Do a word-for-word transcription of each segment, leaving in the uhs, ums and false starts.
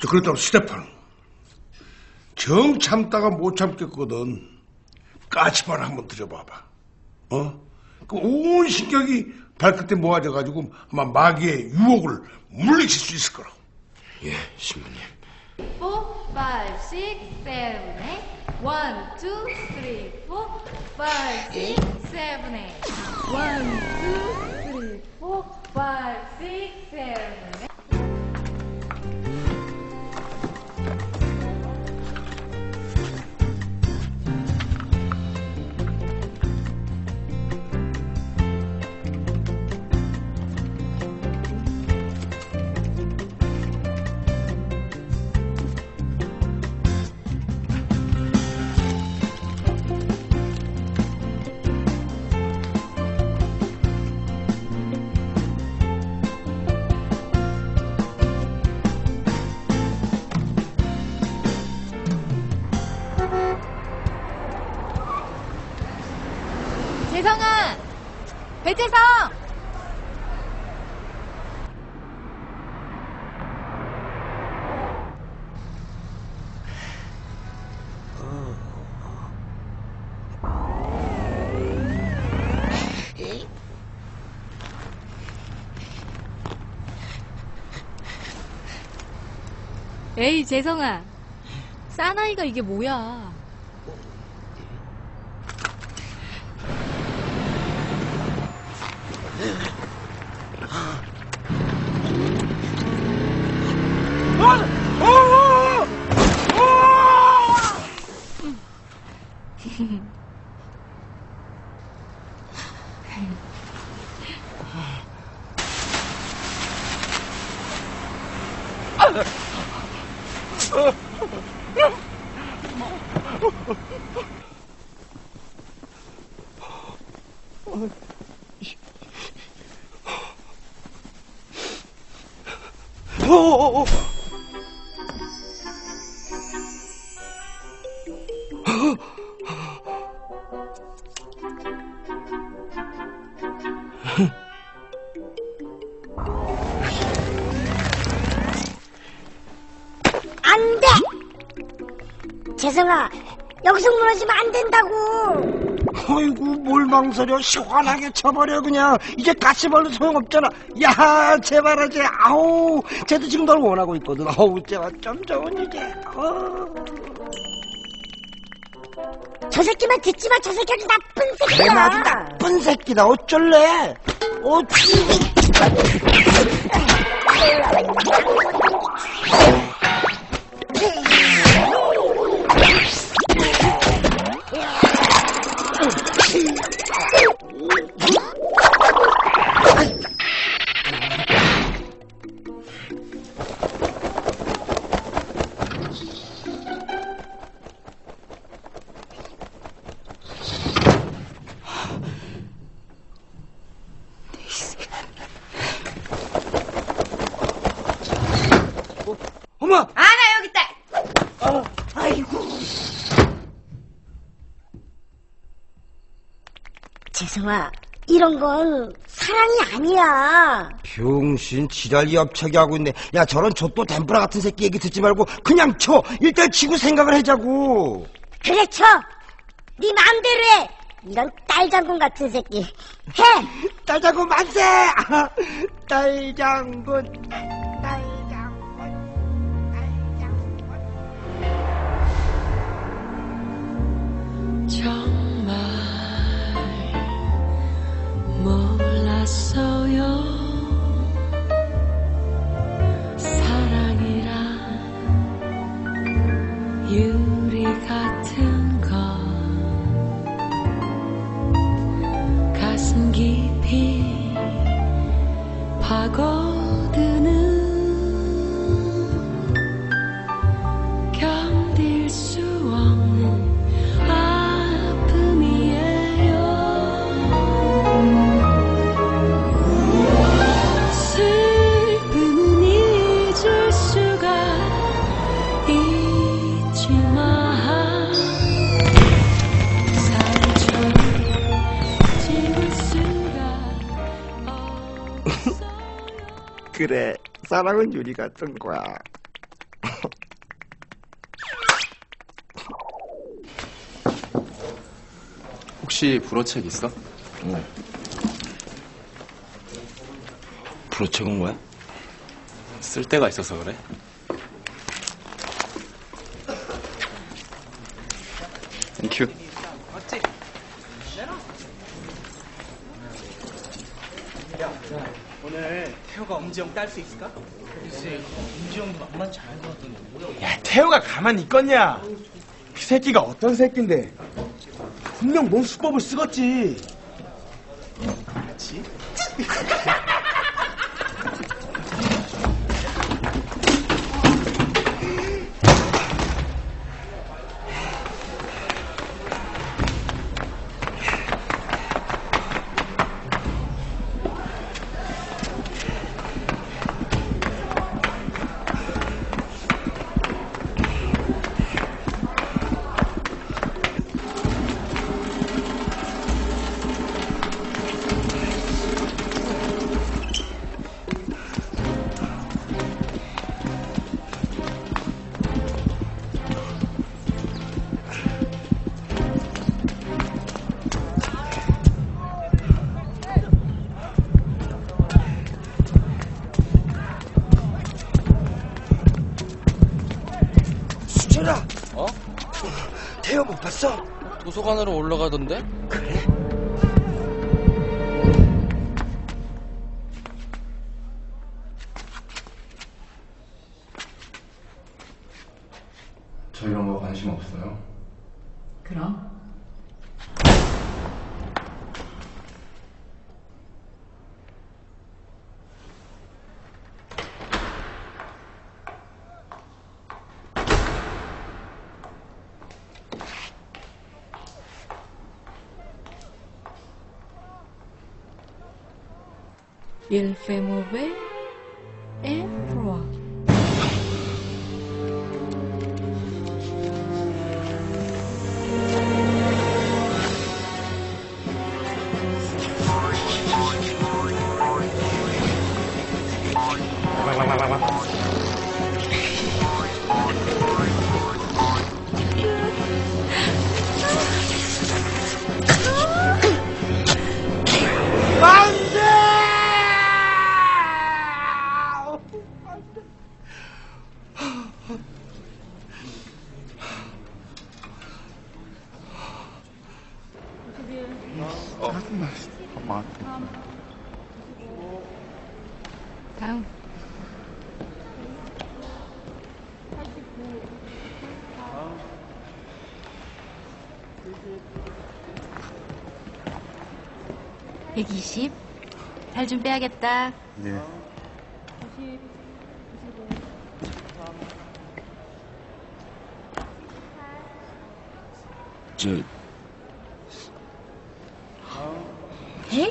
그렇다고 스테판, 정 참다가 못 참겠거든. 까치발 한번 들여봐봐. 어? 그 온 신경이 발끝에 모아져가지고 아마 마귀의 유혹을 물리칠 수 있을 거라고. 예, 신부님. four, five, six, seven, eight. one, two, three, four, five, six, seven, eight. one, two, three, four, five, six, seven, eight. 재성아! 배재성! 에이, 재성아. 사나이가 이게 뭐야? 오! 안 돼! 재성아, 여기서 무너지면 안 된다고! 어이구, 뭘 망설여. 시원하게 쳐버려 그냥. 이제 가시벌로 소용없잖아. 야, 제발 하지. 아우, 쟤도 지금 널 원하고 있거든. 아우, 제발 좀 좋은 이제. 어. 저 새끼만 듣지 마. 저 새끼 아주 나쁜 새끼야. 그래, 아주 나쁜 새끼다. 어쩔래? 어, 어머! 아, 나 여기 있다. 어, 아이고. 재성아, 이런 건 사랑이 아니야. 병신 지랄 엽차게 하고 있네. 야, 저런 좆도 댐브라 같은 새끼 얘기 듣지 말고 그냥 쳐. 일단 치고 생각을 해자고. 그래, 쳐. 네 마음대로 해. 이런 딸장군 같은 새끼. 해. 딸장군 만세. 아, 딸장군. 딸장군. 정말 몰랐어요. 사랑이란 유리 같은 것 가슴 깊이 파고드는 견딜 수 없는 그래, 사랑은 유리 같은 거야. 혹시 불어책 있어? 불어책은 뭐야? 쓸 데가 있어서 그래. 땡큐. 오늘 태호가 엄지영 딸 수 있을까? 글쎄, 엄지영도 만만치 않을 것 같던데. 야, 태호가 가만히 있겠냐? 그 새끼가 어떤 새끼인데? 분명 뭔 수법을 쓰겠지. 그렇지? 수철아, 어? 태호 못 봤어? 도서관으로 올라가던데? 그래? 저 이런 거 관심 없어요. 그럼 Il fait mauvais et froid. 다음. 백이십. 살 좀 빼야겠다. 네. 저, 백?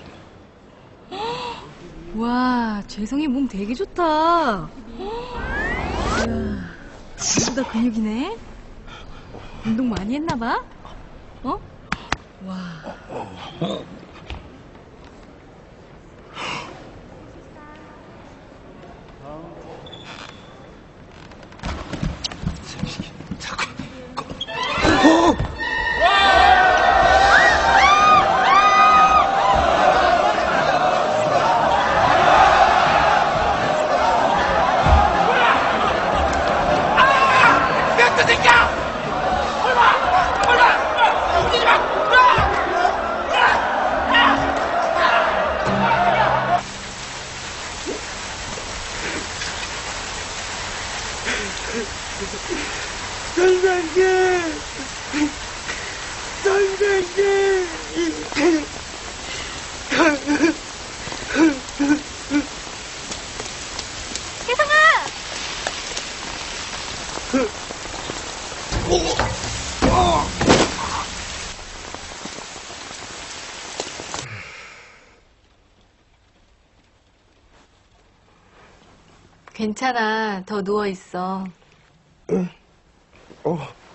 와, 재성이 몸 되게 좋다. 이야, 나보다 근육이네. 운동 많이 했나 봐. 어? 와. 선생님! 선생님! 괜찮아. 더 누워있어. 어,